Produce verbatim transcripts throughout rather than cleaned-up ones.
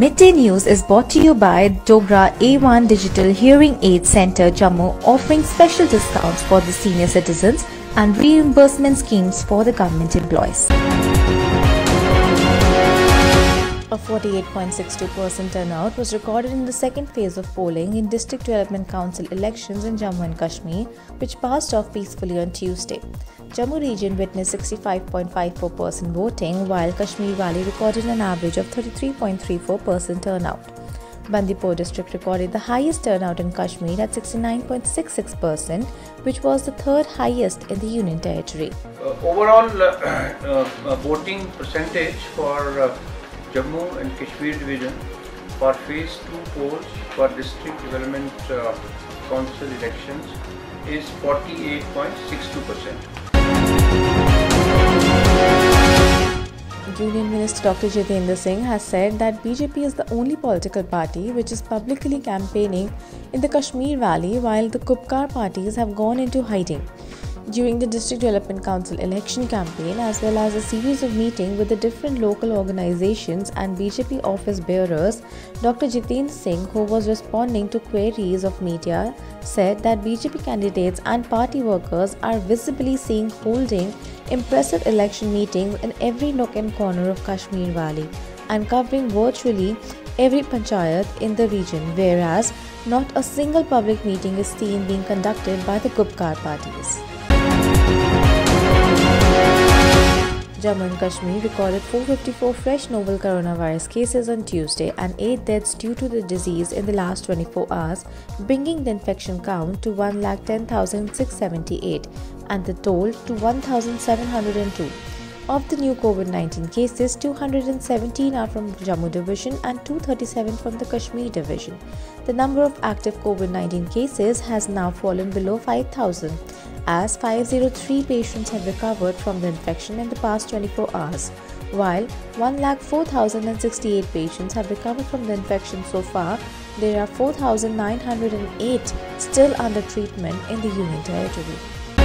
Midday News is brought to you by Dogra A one Digital Hearing Aid Center, Jammu, offering special discounts for the senior citizens and reimbursement schemes for the government employees. A forty-eight point six two percent turnout was recorded in the second phase of polling in District Development Council elections in Jammu and Kashmir, which passed off peacefully on Tuesday. Jammu region witnessed sixty-five point five four percent voting, while Kashmir Valley recorded an average of thirty-three point three four percent turnout. Bandipur district recorded the highest turnout in Kashmir at sixty-nine point six six percent, which was the third highest in the Union Territory. Uh, overall uh, uh, voting percentage for uh, Jammu and Kashmir division for phase two polls for District Development uh, Council elections is forty-eight point six two percent. Union Minister Doctor Jitendra Singh has said that B J P is the only political party which is publicly campaigning in the Kashmir Valley, while the Kupkar parties have gone into hiding. During the District Development Council election campaign, as well as a series of meetings with the different local organizations and B J P office bearers, Doctor Jitendra Singh, who was responding to queries of media, said that B J P candidates and party workers are visibly seen holding impressive election meetings in every nook and corner of Kashmir Valley and covering virtually every panchayat in the region, whereas not a single public meeting is seen being conducted by the Kupkar parties. Jammu and Kashmir recorded four hundred fifty-four fresh novel coronavirus cases on Tuesday and eight deaths due to the disease in the last twenty-four hours, bringing the infection count to one lakh ten thousand six hundred seventy-eight and the toll to one thousand seven hundred two. Of the new COVID nineteen cases, two hundred seventeen are from Jammu division and two hundred thirty-seven from the Kashmir division. The number of active COVID nineteen cases has now fallen below five thousand, as five hundred three patients have recovered from the infection in the past twenty-four hours, while one lakh four thousand sixty-eight patients have recovered from the infection so far. There are four thousand nine hundred eight still under treatment in the Union Territory.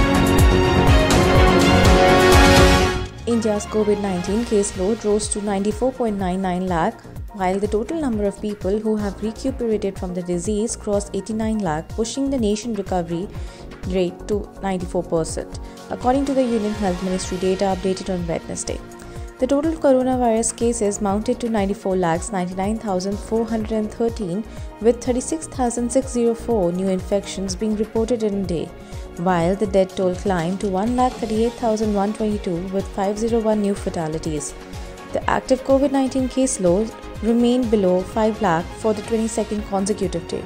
India's COVID nineteen caseload rose to ninety-four point nine nine lakh, while the total number of people who have recuperated from the disease crossed eighty-nine lakh, pushing the nation recovery rate to ninety-four percent, according to the Union Health Ministry data updated on Wednesday. The total coronavirus cases mounted to ninety-four lakhs ninety-nine thousand four hundred thirteen, with thirty-six thousand six hundred four new infections being reported in a day, while the death toll climbed to one lakh thirty-eight thousand one hundred twenty-two with five hundred one new fatalities. The active COVID nineteen caseload remained below five lakh for the twenty-second consecutive day.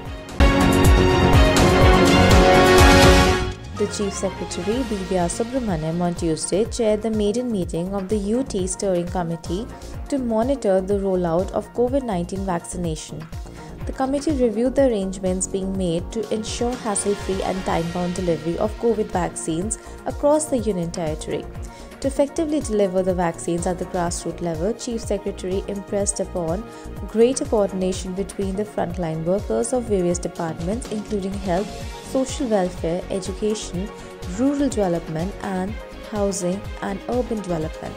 The Chief Secretary, Bidya Subramaniam, on Tuesday chaired the maiden meeting of the U T Steering Committee to monitor the rollout of COVID nineteen vaccination. The committee reviewed the arrangements being made to ensure hassle-free and time-bound delivery of COVID vaccines across the Union Territory. To effectively deliver the vaccines at the grassroots level, Chief Secretary impressed upon greater coordination between the frontline workers of various departments, including health, social welfare, education, rural development, and housing and urban development.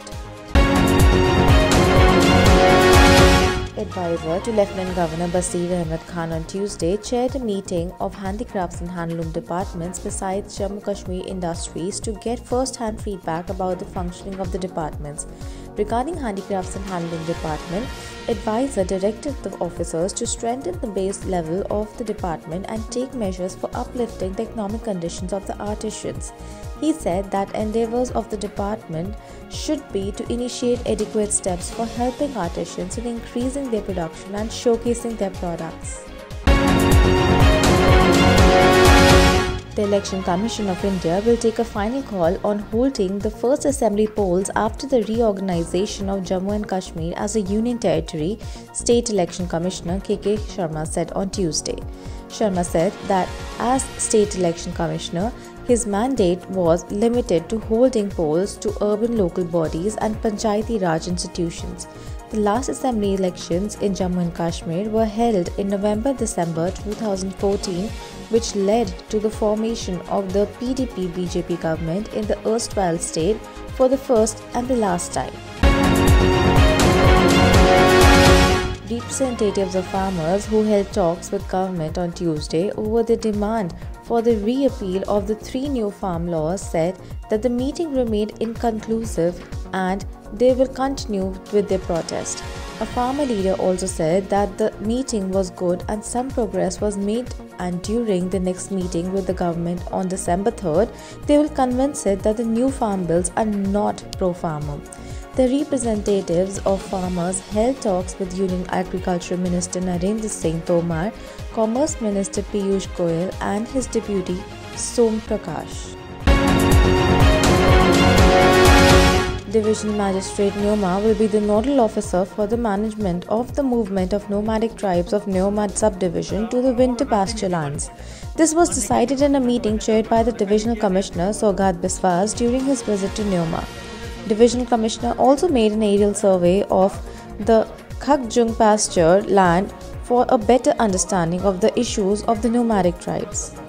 Advisor to Lieutenant Governor Basir Ahmed Khan on Tuesday chaired a meeting of handicrafts and handloom departments besides Jammu Kashmir Industries to get first-hand feedback about the functioning of the departments. Regarding handicrafts and handloom department, advisor directed the officers to strengthen the base level of the department and take measures for uplifting the economic conditions of the artisans. He said that endeavors of the department should be to initiate adequate steps for helping artisans in increasing their production and showcasing their products. The Election Commission of India will take a final call on holding the first assembly polls after the reorganization of Jammu and Kashmir as a Union Territory, State Election Commissioner K K Sharma said on Tuesday. Sharma said that as State Election Commissioner, his mandate was limited to holding polls to urban local bodies and Panchayati Raj institutions. The last assembly elections in Jammu and Kashmir were held in November December two thousand fourteen, which led to the formation of the P D P B J P government in the erstwhile state for the first and the last time. Representatives of farmers who held talks with government on Tuesday over the demand for the re-appeal of the three new farm laws said that the meeting remained inconclusive and they will continue with their protest. A farmer leader also said that the meeting was good and some progress was made, and during the next meeting with the government on December third, they will convince it that the new farm bills are not pro-farmer. The representatives of farmers held talks with Union Agriculture Minister Narendra Singh Tomar, Commerce Minister Piyush Goyal and his deputy Som Prakash. Divisional Magistrate Neoma will be the nodal officer for the management of the movement of nomadic tribes of Neoma subdivision to the winter pasture lands. This was decided in a meeting chaired by the Divisional Commissioner Sogat Biswas during his visit to Neoma. Divisional Commissioner also made an aerial survey of the Khakjung pasture land for a better understanding of the issues of the nomadic tribes.